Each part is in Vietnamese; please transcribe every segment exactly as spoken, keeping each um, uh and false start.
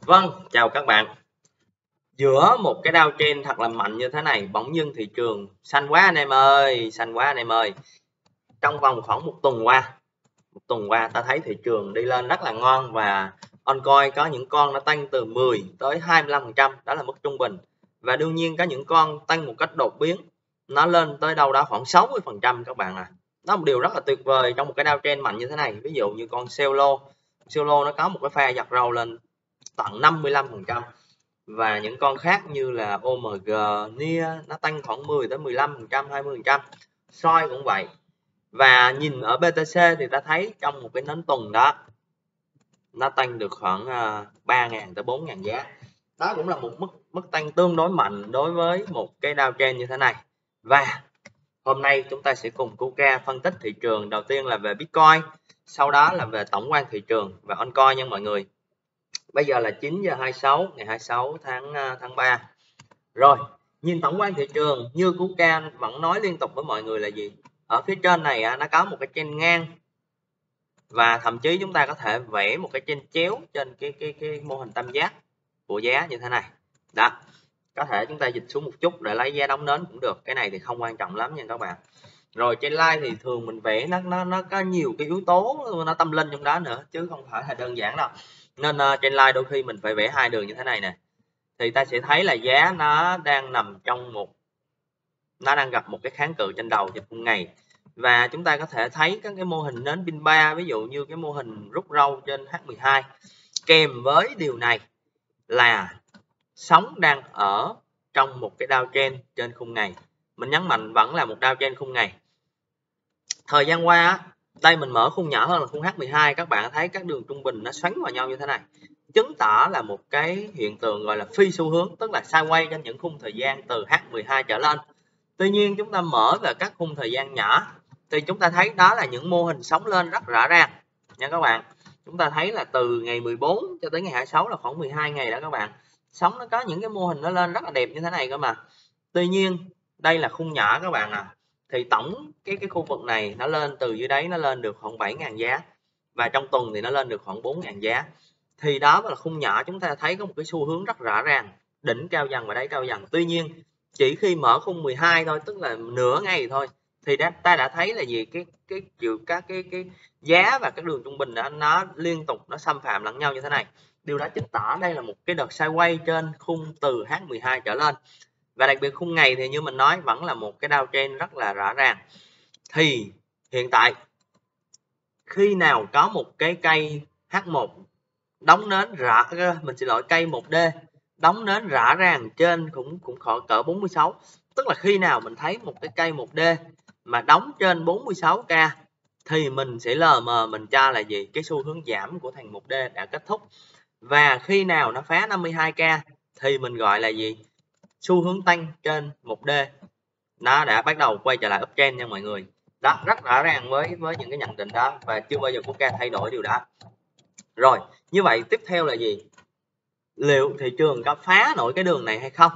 Vâng, chào các bạn. Giữa một cái downtrend thật là mạnh như thế này, bỗng dưng thị trường xanh quá anh em ơi, xanh quá anh em ơi. Trong vòng khoảng một tuần qua, một tuần qua ta thấy thị trường đi lên rất là ngon và oncoin có những con nó tăng từ mười tới hai mươi lăm phần trăm, đó là mức trung bình. Và đương nhiên có những con tăng một cách đột biến, nó lên tới đâu đó khoảng sáu mươi phần trăm các bạn à. Đó là một điều rất là tuyệt vời trong một cái downtrend mạnh như thế này. Ví dụ như con Celo, Celo nó có một cái pha giật râu lên tận năm mươi lăm phần trăm. Và những con khác như là ô em giê, nia nó tăng khoảng mười tới mười lăm phần trăm, hai mươi phần trăm. Soi cũng vậy. Và nhìn ở bê tê xê thì ta thấy trong một cái nến tuần đó nó tăng được khoảng ba nghìn tới bốn nghìn giá. Đó cũng là một mức mức tăng tương đối mạnh đối với một cái downtrend như thế này. Và hôm nay chúng ta sẽ cùng Kuka phân tích thị trường, đầu tiên là về Bitcoin, sau đó là về tổng quan thị trường và oncoin nha mọi người. Bây giờ là chín giờ hai mươi sáu ngày hai mươi sáu tháng tháng ba. Rồi, nhìn tổng quan thị trường như Kuka vẫn nói liên tục với mọi người là gì? Ở phía trên này nó có một cái trend ngang và thậm chí chúng ta có thể vẽ một cái trend chéo trên cái cái cái mô hình tam giác của giá như thế này. Đó. Có thể chúng ta dịch xuống một chút để lấy giá đóng nến cũng được. Cái này thì không quan trọng lắm nha các bạn. Rồi trên line thì thường mình vẽ nó nó nó có nhiều cái yếu tố nó tâm linh trong đó nữa chứ không phải là đơn giản đâu. Nên uh, trên line đôi khi mình phải vẽ hai đường như thế này nè. Thì ta sẽ thấy là giá nó đang nằm trong một nó đang gặp một cái kháng cự trên đầu trên khung ngày. Và chúng ta có thể thấy các cái mô hình nến pin ba, ví dụ như cái mô hình rút râu trên H mười hai. Kèm với điều này là sóng đang ở trong một cái downtrend trên khung ngày. Mình nhấn mạnh vẫn là một downtrend khung ngày. Thời gian qua đây mình mở khung nhỏ hơn là khung H mười hai, các bạn thấy các đường trung bình nó xoắn vào nhau như thế này, chứng tỏ là một cái hiện tượng gọi là phi xu hướng, tức là sideways trên những khung thời gian từ H mười hai trở lên. Tuy nhiên chúng ta mở về các khung thời gian nhỏ thì chúng ta thấy đó là những mô hình sóng lên rất rõ ràng nha các bạn. Chúng ta thấy là từ ngày mười bốn cho tới ngày hai mươi sáu là khoảng mười hai ngày đó các bạn, sóng nó có những cái mô hình nó lên rất là đẹp như thế này cơ mà. Tuy nhiên đây là khung nhỏ các bạn à, thì tổng cái cái khu vực này nó lên từ dưới đáy nó lên được khoảng bảy nghìn giá và trong tuần thì nó lên được khoảng bốn nghìn giá. Thì đó là khung nhỏ, chúng ta thấy có một cái xu hướng rất rõ ràng, đỉnh cao dần và đáy cao dần. Tuy nhiên chỉ khi mở khung mười hai thôi, tức là nửa ngày thôi, thì đã, ta đã thấy là gì cái cái chiều các cái cái giá và các đường trung bình đó, nó liên tục nó xâm phạm lẫn nhau như thế này. Điều đó chứng tỏ đây là một cái đợt sideways trên khung từ H mười hai trở lên. Và đặc biệt khung ngày thì như mình nói vẫn là một cái downtrend rất là rõ ràng. Thì hiện tại khi nào có một cái cây H một đóng nến rõ, mình xin lỗi, cây một D đóng nến rõ ràng trên cũng cũng khoảng cỡ bốn mươi sáu, tức là khi nào mình thấy một cái cây một D mà đóng trên bốn mươi sáu K thì mình sẽ lờ mờ mình cho là gì, cái xu hướng giảm của thằng một D đã kết thúc. Và khi nào nó phá năm mươi hai K thì mình gọi là gì, xu hướng tăng trên một D nó đã bắt đầu quay trở lại uptrend nha mọi người. Đó, rất rõ ràng với với những cái nhận định đó và chưa bao giờ Kuka thay đổi điều đó. Rồi, như vậy tiếp theo là gì? Liệu thị trường có phá nổi cái đường này hay không?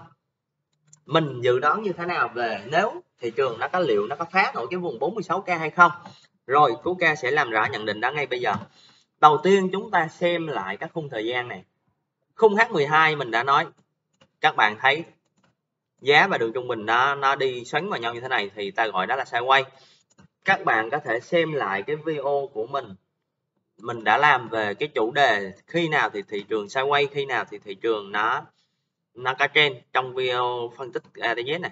Mình dự đoán như thế nào về nếu thị trường nó có liệu nó có phá nổi cái vùng bốn mươi sáu K hay không? Rồi, Kuka sẽ làm rõ nhận định đó ngay bây giờ. Đầu tiên chúng ta xem lại các khung thời gian này. Khung H mười hai mình đã nói, các bạn thấy giá và đường trung bình nó nó đi xoắn vào nhau như thế này thì ta gọi đó là sideways. Các bạn có thể xem lại cái video của mình mình đã làm về cái chủ đề khi nào thì thị trường sideways, khi nào thì thị trường nó nó có trend, trong video phân tích a tê zét này,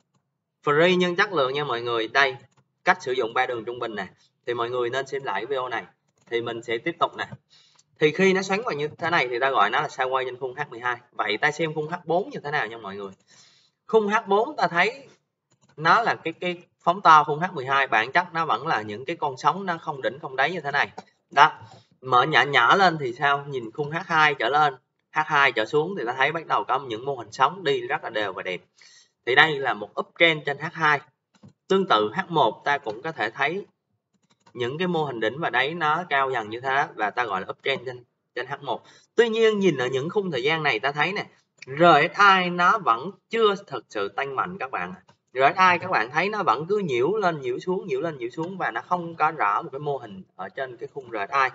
free nhưng chất lượng nha mọi người. Đây, cách sử dụng ba đường trung bình này thì mọi người nên xem lại video này. Thì mình sẽ tiếp tục này. Thì khi nó xoắn vào như thế này thì ta gọi nó là sideways trên khung H mười hai. Vậy ta xem khung H bốn như thế nào nha mọi người. Khung H bốn ta thấy nó là cái cái phóng to khung H mười hai, bản chất nó vẫn là những cái con sóng nó không đỉnh không đáy như thế này. Đó, mở nhỏ nhỏ lên thì sao? Nhìn khung H hai trở lên, H hai trở xuống thì ta thấy bắt đầu có những mô hình sóng đi rất là đều và đẹp. Thì đây là một uptrend trên H hai. Tương tự H một ta cũng có thể thấy những cái mô hình đỉnh và đáy nó cao dần như thế và ta gọi là uptrend trên trên H một. Tuy nhiên nhìn ở những khung thời gian này ta thấy nè, rờ ét i nó vẫn chưa thực sự tăng mạnh các bạn. rờ ét i các bạn thấy nó vẫn cứ nhiễu lên nhiễu xuống, nhiễu lên nhiễu xuống và nó không có rõ một cái mô hình ở trên cái khung rờ ét i.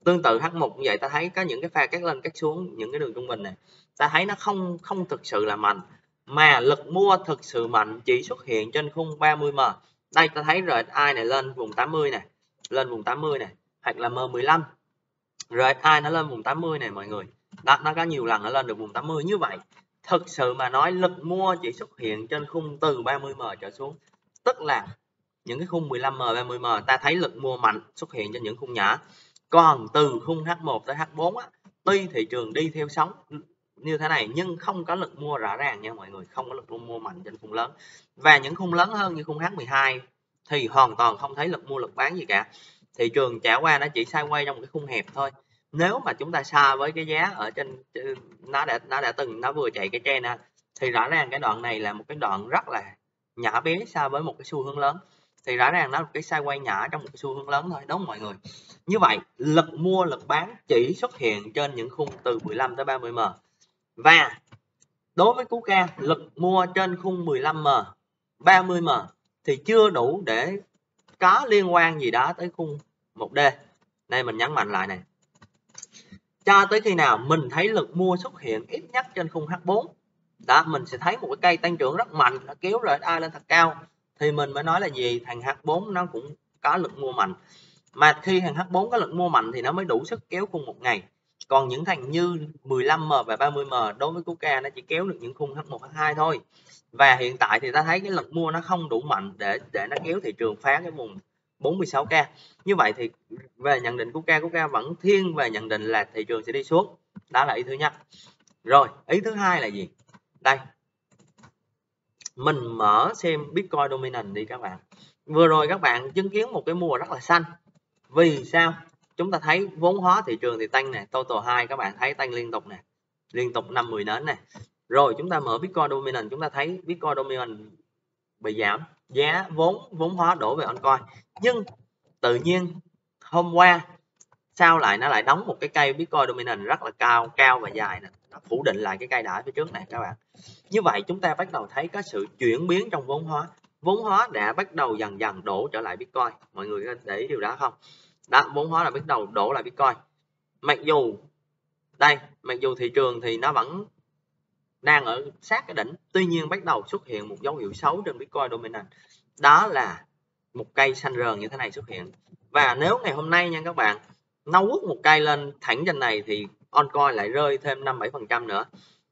Tương tự H một cũng vậy, ta thấy có những cái pha cắt lên cắt xuống những cái đường trung bình này, ta thấy nó không không thực sự là mạnh, mà lực mua thực sự mạnh chỉ xuất hiện trên khung ba mươi M. Đây ta thấy rờ ét i này lên vùng tám mươi này, lên vùng tám mươi này, hoặc là M mười lăm rờ ét i nó lên vùng tám mươi này mọi người. Đó, nó có nhiều lần nó lên được vùng tám mươi. Như vậy thực sự mà nói lực mua chỉ xuất hiện trên khung từ ba mươi M trở xuống, tức là những cái khung mười lăm M, ba mươi M ta thấy lực mua mạnh xuất hiện trên những khung nhỏ. Còn từ khung H một tới H bốn á, tuy thị trường đi theo sóng như thế này nhưng không có lực mua rõ ràng nha mọi người, không có lực mua mạnh trên khung lớn. Và những khung lớn hơn như khung H mười hai thì hoàn toàn không thấy lực mua lực bán gì cả. Thị trường trải qua nó chỉ sideways trong cái khung hẹp thôi. Nếu mà chúng ta so với cái giá ở trên, nó đã nó đã từng nó vừa chạy cái trend á, thì rõ ràng cái đoạn này là một cái đoạn rất là nhỏ bé so với một cái xu hướng lớn. Thì rõ ràng nó là một cái sideways nhỏ trong một cái xu hướng lớn thôi, đúng không mọi người? Như vậy lực mua lực bán chỉ xuất hiện trên những khung từ mười lăm tới ba mươi M. Và đối với cú ca, lực mua trên khung mười lăm M, ba mươi M thì chưa đủ để có liên quan gì đó tới khung một D. Đây mình nhấn mạnh lại này, cho tới khi nào mình thấy lực mua xuất hiện ít nhất trên khung H bốn, đó mình sẽ thấy một cái cây tăng trưởng rất mạnh, nó kéo rờ ét i lên thật cao, thì mình mới nói là gì, thằng H bốn nó cũng có lực mua mạnh. Mà khi thằng H bốn có lực mua mạnh thì nó mới đủ sức kéo khung một ngày. Còn những thằng như mười lăm M và ba mươi M đối với cú ca nó chỉ kéo được những khung H một, H hai thôi. Và hiện tại thì ta thấy cái lực mua nó không đủ mạnh để để nó kéo thị trường phá cái vùng bốn mươi sáu K. Như vậy thì về nhận định của ca của ca vẫn thiên về nhận định là thị trường sẽ đi xuống. Đó là ý thứ nhất. Rồi, ý thứ hai là gì? Đây. Mình mở xem Bitcoin Dominant đi các bạn. Vừa rồi các bạn chứng kiến một cái mùa rất là xanh. Vì sao? Chúng ta thấy vốn hóa thị trường thì tăng nè, total hai các bạn thấy tăng liên tục nè, liên tục năm mười nến nè. Rồi chúng ta mở Bitcoin Dominant, chúng ta thấy Bitcoin Dominant bị giảm, giá vốn vốn hóa đổ về altcoin. Nhưng tự nhiên hôm qua sao lại nó lại đóng một cái cây Bitcoin Dominant rất là cao, cao và dài nè, nó phủ định lại cái cây đỏ phía trước này các bạn. Như vậy chúng ta bắt đầu thấy có sự chuyển biến trong vốn hóa. Vốn hóa đã bắt đầu dần dần đổ trở lại Bitcoin. Mọi người có để ý điều đó không? Đó, vốn hóa là bắt đầu đổ lại Bitcoin. Mặc dù đây, mặc dù thị trường thì nó vẫn đang ở sát cái đỉnh, tuy nhiên bắt đầu xuất hiện một dấu hiệu xấu trên Bitcoin Dominant. Đó là một cây xanh rờn như thế này xuất hiện. Và nếu ngày hôm nay nha các bạn, nó quất một cây lên thẳng trên này thì altcoin lại rơi thêm năm bảy phần trăm nữa.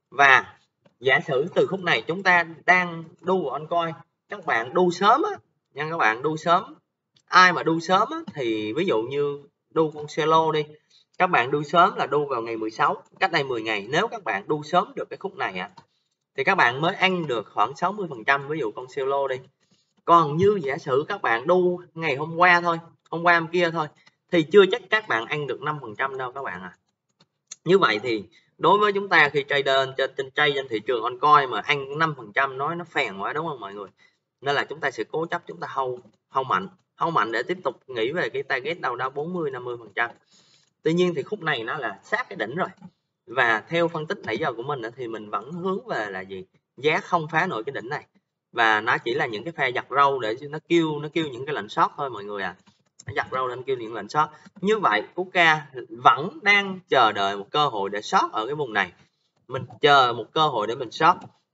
Và giả sử từ khúc này chúng ta đang đu vào altcoin, các bạn đu sớm á nha, các bạn đu sớm. Ai mà đu sớm á, thì ví dụ như đu con Celo đi, các bạn đu sớm là đu vào ngày mười sáu, cách đây mười ngày. Nếu các bạn đu sớm được cái khúc này á, thì các bạn mới ăn được khoảng sáu mươi phần trăm, ví dụ con Celo đi. Còn như giả sử các bạn đu ngày hôm qua thôi, hôm qua hôm kia thôi, thì chưa chắc các bạn ăn được năm phần trăm đâu các bạn à. Như vậy thì đối với chúng ta khi trader trên trên trade trên thị trường altcoin mà ăn năm phần trăm nói nó phèn quá, đúng không mọi người? Nên là chúng ta sẽ cố chấp chúng ta hold hold mạnh, hold mạnh để tiếp tục nghĩ về cái target đâu đó bốn mươi năm mươi phần trăm. Tuy nhiên thì khúc này nó là sát cái đỉnh rồi. Và theo phân tích nãy giờ của mình thì mình vẫn hướng về là gì? Giá không phá nổi cái đỉnh này. Và nó chỉ là những cái pha giật râu để nó kêu nó kêu những cái lệnh short thôi mọi người à. Nó giật râu lên kêu những lệnh short. Như vậy cú ca vẫn đang chờ đợi một cơ hội để short ở cái vùng này. Mình chờ một cơ hội để mình short.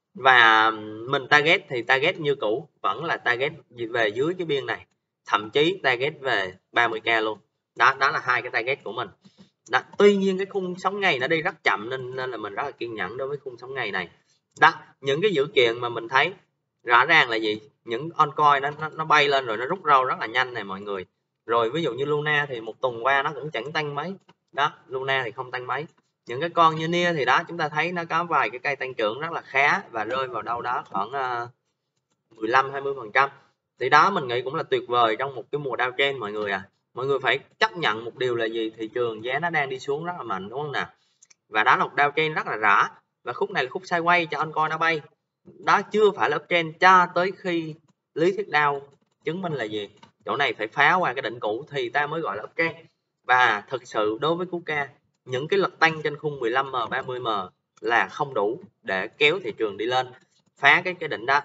Và mình target thì target như cũ, vẫn là target về dưới cái biên này, thậm chí target về ba mươi K luôn. Đó, đó là hai cái target của mình. Đó, tuy nhiên cái khung sóng ngày nó đi rất chậm nên nên là mình rất là kiên nhẫn đối với khung sóng ngày này. Đó, những cái dữ kiện mà mình thấy rõ ràng là gì? Những altcoin nó, nó nó bay lên rồi nó rút râu rất là nhanh này mọi người. Rồi ví dụ như Luna thì một tuần qua nó cũng chẳng tăng mấy. Đó, Luna thì không tăng mấy. Những cái con như Nia thì đó, chúng ta thấy nó có vài cái cây tăng trưởng rất là khá và rơi vào đâu đó khoảng uh, mười lăm hai mươi phần trăm. Thì đó mình nghĩ cũng là tuyệt vời trong một cái mùa downtrend mọi người à. Mọi người phải chấp nhận một điều là gì? Thị trường giá nó đang đi xuống rất là mạnh, đúng không nào? Và đó là một downtrend rất là rõ. Và khúc này là khúc sideways cho altcoin nó bay. Đó chưa phải là uptrend cho tới khi lý thuyết Dow chứng minh là gì? Chỗ này phải phá qua cái đỉnh cũ thì ta mới gọi là uptrend. Và thực sự đối với cú ca, những cái lực tăng trên khung mười lăm M, ba mươi M là không đủ để kéo thị trường đi lên, phá cái cái đỉnh đó.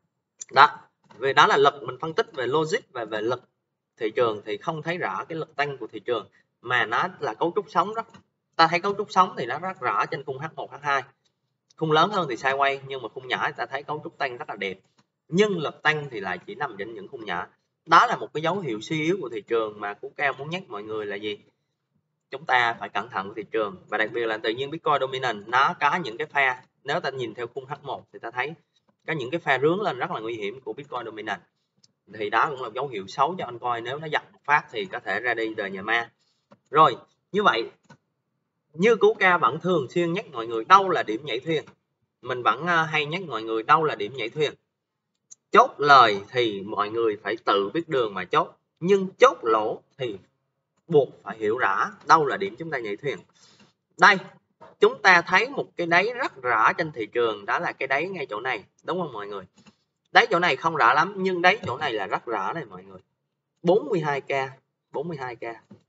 Đó, vì đó là lực, mình phân tích về logic và về lực thị trường thì không thấy rõ cái lực tăng của thị trường. mà nó là cấu trúc sống đó. Ta thấy cấu trúc sống thì nó rất rõ trên khung H một H hai, khung lớn hơn thì sideways, nhưng mà khung nhỏ ta thấy cấu trúc tăng rất là đẹp, nhưng lực tăng thì lại chỉ nằm trên những khung nhỏ. Đó là một cái dấu hiệu suy yếu của thị trường mà Phú Cao muốn nhắc mọi người là gì? Chúng ta phải cẩn thận với thị trường, và đặc biệt là tự nhiên Bitcoin Dominant nó có những cái pha, nếu ta nhìn theo khung H một thì ta thấy có những cái pha rướn lên rất là nguy hiểm của Bitcoin Dominant, thì đó cũng là dấu hiệu xấu cho altcoin. Nếu nó giật một phát thì có thể ra đi đời nhà ma. Rồi, như vậy như Phú Cao vẫn thường xuyên nhắc mọi người đâu là điểm nhảy thuyền, mình vẫn hay nhắc mọi người đâu là điểm nhảy thuyền. Chốt lời thì mọi người phải tự biết đường mà chốt, nhưng chốt lỗ thì buộc phải hiểu rõ đâu là điểm chúng ta nhảy thuyền. Đây, chúng ta thấy một cái đáy rất rõ trên thị trường, đó là cái đáy ngay chỗ này, đúng không mọi người? Đáy chỗ này không rõ lắm, nhưng đáy chỗ này là rất rõ này mọi người. bốn mươi hai k, bốn mươi hai k.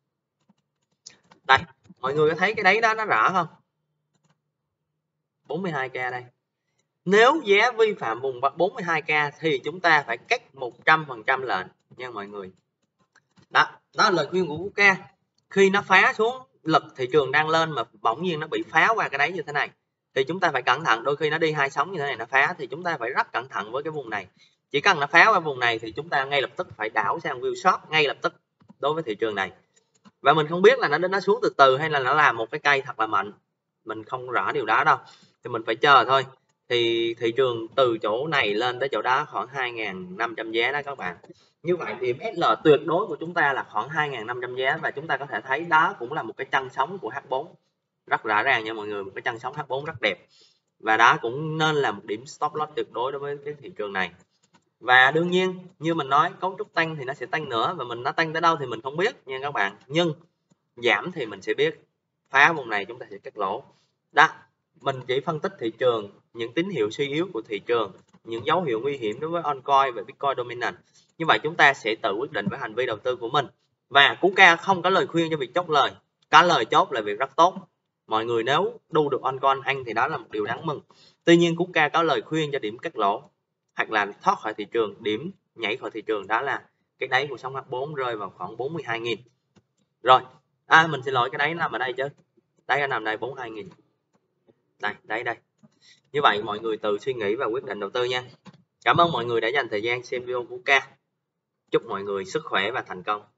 Đây, mọi người có thấy cái đáy đó nó rõ không? bốn mươi hai k đây. Nếu giá vi phạm vùng bốn mươi hai k thì chúng ta phải cắt một trăm phần trăm lệnh nha mọi người. Đó, đó là lời khuyên của Phú Cao. Khi nó phá xuống, lực thị trường đang lên mà bỗng nhiên nó bị phá qua cái đáy như thế này thì chúng ta phải cẩn thận. Đôi khi nó đi hai sóng như thế này nó phá thì chúng ta phải rất cẩn thận với cái vùng này. Chỉ cần nó phá qua vùng này thì chúng ta ngay lập tức phải đảo sang view short ngay lập tức đối với thị trường này. Và mình không biết là nó nó xuống từ từ hay là nó làm một cái cây thật là mạnh, mình không rõ điều đó đâu, thì mình phải chờ thôi. Thì thị trường từ chỗ này lên tới chỗ đó khoảng hai nghìn năm trăm giá đó các bạn. Như vậy thì ét lờ tuyệt đối của chúng ta là khoảng hai nghìn năm trăm giá, và chúng ta có thể thấy đó cũng là một cái chân sóng của H bốn rất rõ ràng nha mọi người, một cái chân sóng H bốn rất đẹp, và đó cũng nên là một điểm stop loss tuyệt đối đối với cái thị trường này. Và đương nhiên như mình nói, cấu trúc tăng thì nó sẽ tăng nữa, và mình nó tăng tới đâu thì mình không biết nha các bạn, nhưng giảm thì mình sẽ biết. Phá vùng này chúng ta sẽ cắt lỗ đó. Mình chỉ phân tích thị trường, những tín hiệu suy yếu của thị trường, những dấu hiệu nguy hiểm đối với altcoin và Bitcoin Dominant. Như vậy chúng ta sẽ tự quyết định với hành vi đầu tư của mình. Và Phú Cao không có lời khuyên cho việc chốt lời, có lời chốt là việc rất tốt. Mọi người nếu đu được altcoin ăn thì đó là một điều đáng mừng. Tuy nhiên Phú Cao có lời khuyên cho điểm cắt lỗ hoặc là thoát khỏi thị trường, điểm nhảy khỏi thị trường, đó là cái đáy của sóng H bốn rơi vào khoảng bốn mươi hai nghìn. Rồi, à mình xin lỗi, cái đáy nằm ở đây chứ. Đáy nó nằm đây bốn mươi hai nghìn. Đây, đáy đây. Như vậy mọi người tự suy nghĩ và quyết định đầu tư nha. Cảm ơn mọi người đã dành thời gian xem video của Phú Cao. Chúc mọi người sức khỏe và thành công.